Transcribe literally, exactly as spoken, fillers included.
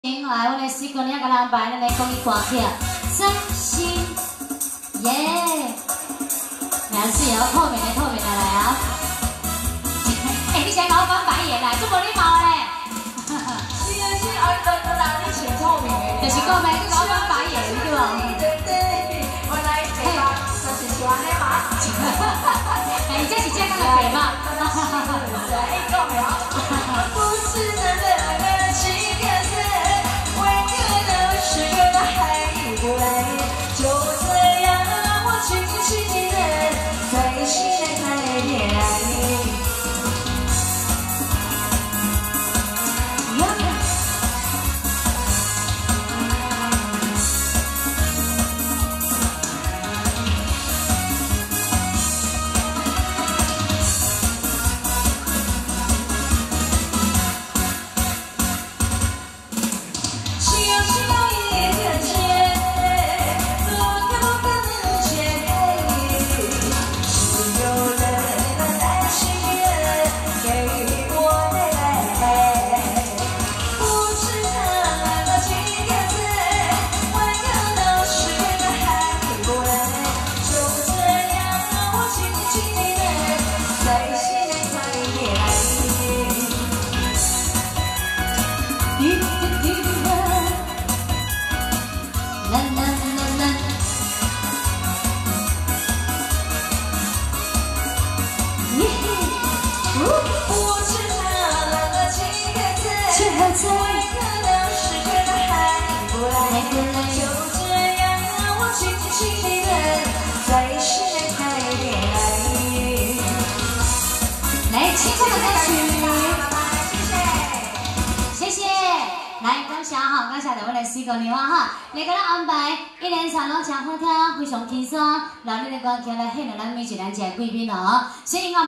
来，阮的四姑娘甲咱安排，咱来讲伊歌曲《真心》，耶！两是也要透明的，透明的来啊！哎，你先甲我翻白眼啦，这无礼貌嘞！ 是啊是啊，等等人你穿透明的， 就是讲袂去甲我翻白眼，对无？ 我来这个就是喜欢的嘛。 哎，这是这个白嘛？ 哎，讲了，不是真的的情歌词，为何都是个还不来？就这样让我轻轻轻的在心里谈恋爱。 来，轻松的歌曲，谢谢，谢谢。来，感谢哈，感谢两位的四个娘哈，来给咱安排一连串拢真好听，非常轻松，让你的歌曲来献给咱每一个人一个贵宾哦。所以我。